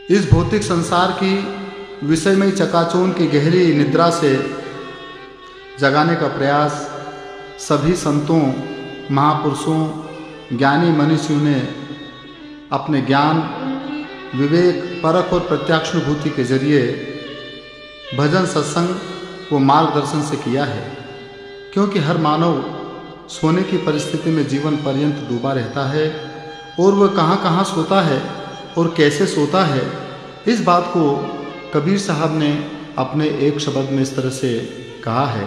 इस भौतिक संसार की विषयमय चकाचौंध की गहरी निद्रा से जगाने का प्रयास सभी संतों, महापुरुषों, ज्ञानी मनीषियों ने अपने ज्ञान, विवेक, परख और प्रत्याक्षानुभूति के जरिए भजन, सत्संग व मार्गदर्शन से किया है। क्योंकि हर मानव सोने की परिस्थिति में जीवन पर्यंत डूबा रहता है और वह कहाँ कहाँ सोता है और कैसे सोता है, इस बात को कबीर साहब ने अपने एक शब्द में इस तरह से कहा है।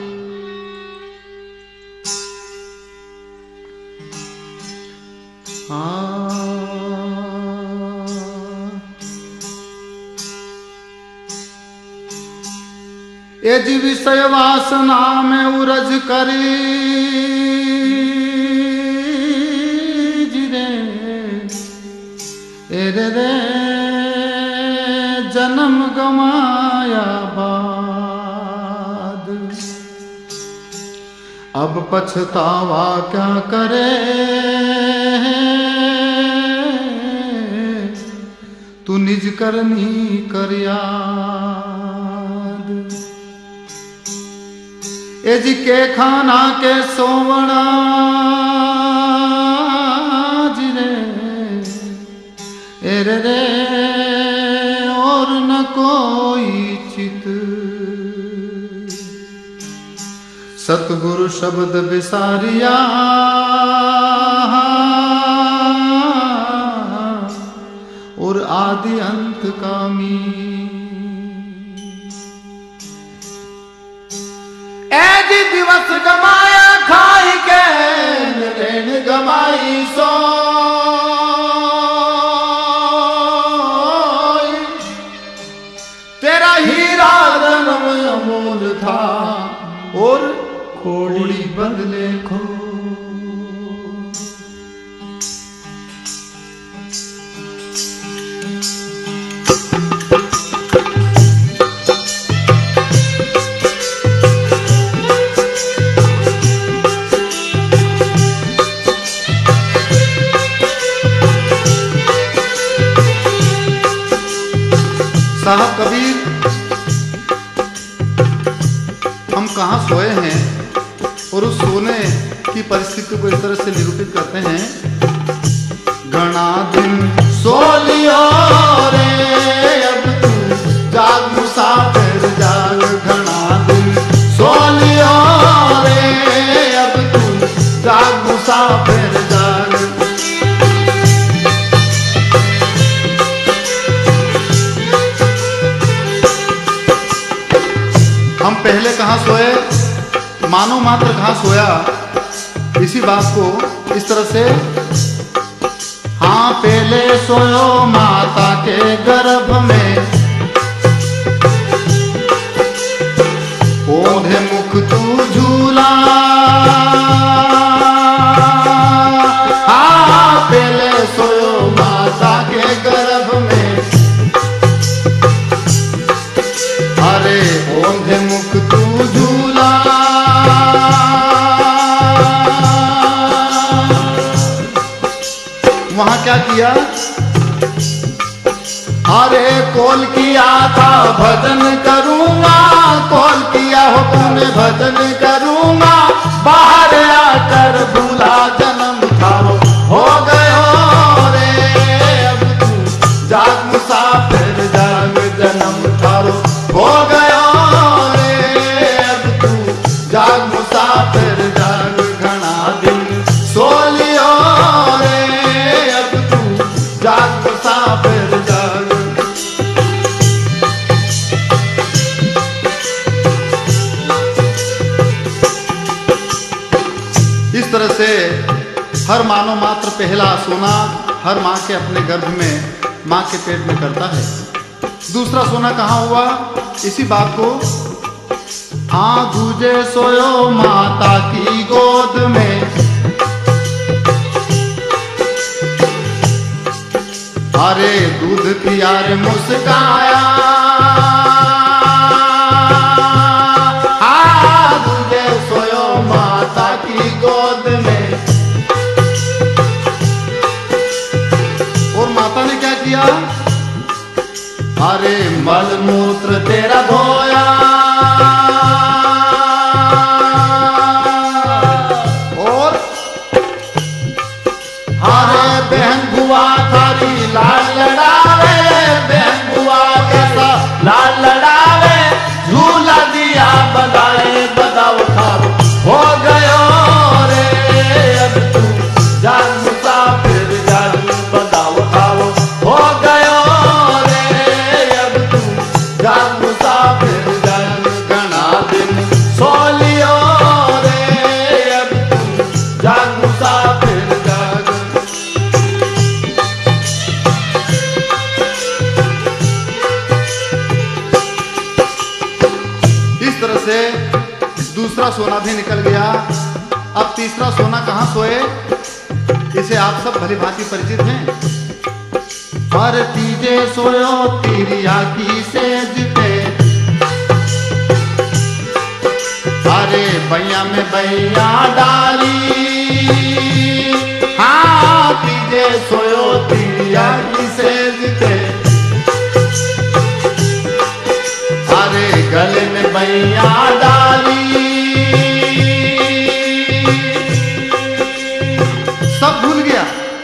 एज विषय वासना में उरज करी जिरे एरे रे जन्म गमाया बाद, अब पछतावा क्या करे तू निज करनी कर याद। एज के खाना के सोवड़ा जिरे एरे रे और न कोई चित, सतगुरु शब्द विसारिया और आदि अंत कामी। एज दिवस गमाया खाई के नैन गमाई सो, तेरा हीरा जन्म अमोल था और खोड़ी बदले खो। साहब कबीर हम कहाँ सोए हैं और उस सोने की परिस्थिति को इस तरह से निरूपित करते हैं। घना दिन सो लियो रे अब तू जाग मुसाफिर जाग, घना दिन सो लियो रे अब तू जाग मुसाफिर जाग। हम पहले कहाँ सोए, मानव मात्र कहाँ सोया, इसी बात को इस तरह से, हाँ पहले सोयो माता के गर्भ में, ओढ़े मुख तू झूला, हाँ पहले सोयो माता के गर्भ में, अरे ओढ़े मुख तू झूला। वहां क्या किया, अरे कॉल किया था भजन करूंगा, कॉल किया हो तूने भजन करूंगा, बाहर आकर भूला जन्म था हो गयो रे अब तू जाग मुसाफिर जाग, जन्म था हो गयो रे अब तू जाग मुसाफिर जाग। घना दिन सो लियो रे अब तू जाग मुसाफिर जाग। इस तरह से हर मानव मात्र पहला सोना हर माँ के अपने गर्भ में, माँ के पेट में करता है। दूसरा सोना कहाँ हुआ, इसी बात को, हाँ दूजे सोयो माता की गोद में, अरे दूध पिया रे मुस्काया, हाँ दूजे सोयो माता की गोद में। और माता ने क्या किया, अरे मल मूत्र तेरा धोया और अरे बहन बुआ थारी लाल लड़ावे, बहन बुआ कैसा लाल लड़ावे, झूला दिया बधाए बधाओ थारो हो गयो रे अब तू जान मुसाफिर जान बधाओ थारो हो गयो रे अब तू जान मुसाफिर जान घना दिन सो लियो रे अब तू जान मुसाफिर जान। इस तरह से दूसरा सोना भी निकल गया। अब तीसरा सोना कहां सोए, इसे आप सब भली भांति परिचित हैं। हर तीजे सोयो तिरिया की सेज पे, अरे बैया में बैया डाली, हाँ तीजे सोयो तिरिया की सेज पे, अरे गले में बैया डाली। सब भूल गया,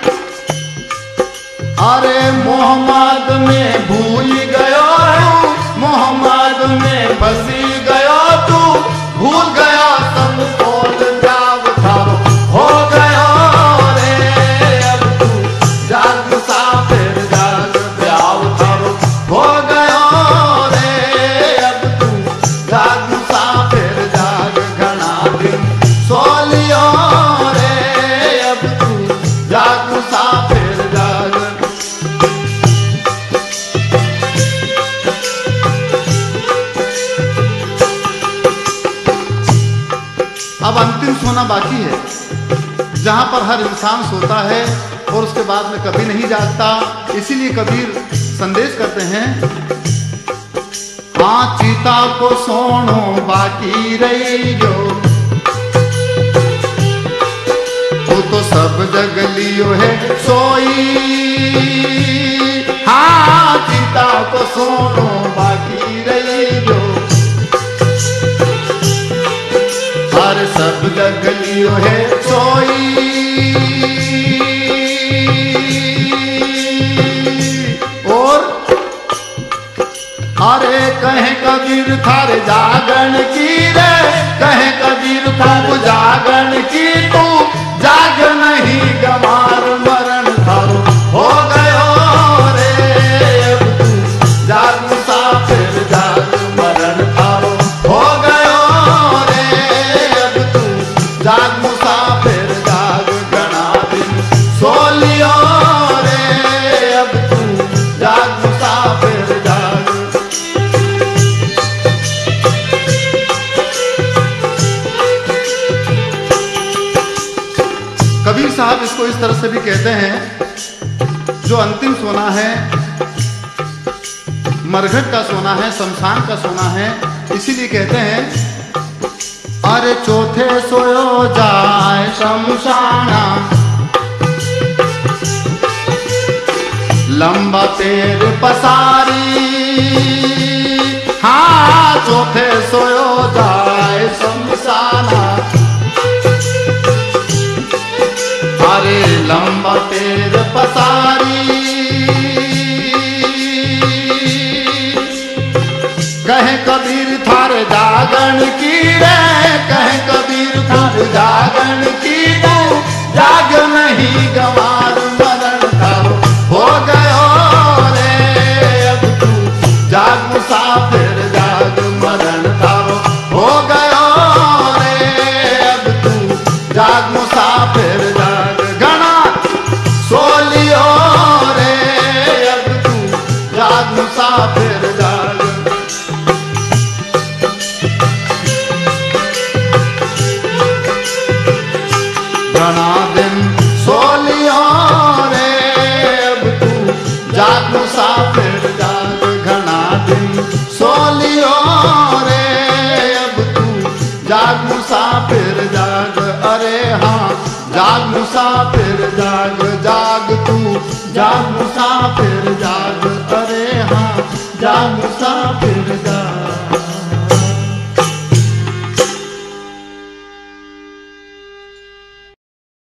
अरे मोहम्मद में भूल गयो, मोहम्मद में बसी गयो तू, भूल गया सब बोल जाव थारो हो गयो रे अब तू जाग मुसाफिर जाग ब्याव थारो हो गयो रे अब तू जाग मुसाफिर जाग घना दिन सो लियो रे अब तू जाग मुसाफिर जाग। अब अंतिम सोना बाकी है, जहां पर हर इंसान सोता है और उसके बाद में कभी नहीं जागता। इसीलिए कबीर संदेश करते हैं, हाँ चीता को सोनो बाकी रही जो, तो सब जग लियो है सोई, हाँ चीता को सोनो बाकी रही जो, हर सब जग लियो है सोई। और अरे कहे कबीर थारे जागन की रे, कहे कबीर थारे जागन की तू जाग नहीं गमार मरण थारो हो गयो रे अब तू जाग मुसाफिर जाग मरण थारो हो गयो रे अब तू जाग मुसाफिर जाग घना दिन सो लियो रे अब तू जाग मुसाफिर जाग। कबीर साहब इसको इस तरह से भी कहते हैं, जो अंतिम सोना है मरघट का सोना है, शमशान का सोना है। इसीलिए कहते हैं, अरे चौथे सोयो जाए शमशाना, लंबा पेड़ पसारी, हाँ चौथे सोयो जाए शमशाना, अरे लंबा पेड़ पसारी। कहे कबीर थारे जागन की रे, कहे कबीर थारे जागन की तू जाग नहीं गंवार मरण थारो हो गयो रे अब तू जाग मुसाफिर जाग मरण थारो हो गयो रे अब तू जाग मुसाफिर जाग घना सो लियो रे अब तू जाग मुसाफिर जाग। घना दिन सो लियो रे अब तू जाग मुसाफिर जाग, घना दिन सो लियो रे अब तू जाग मुसाफिर जाग। अरे हाँ जाग मुसाफिर जाग, जाग तू जाग मुसाफिर जाग, अरे यहाँ जा मुसाफिर जा।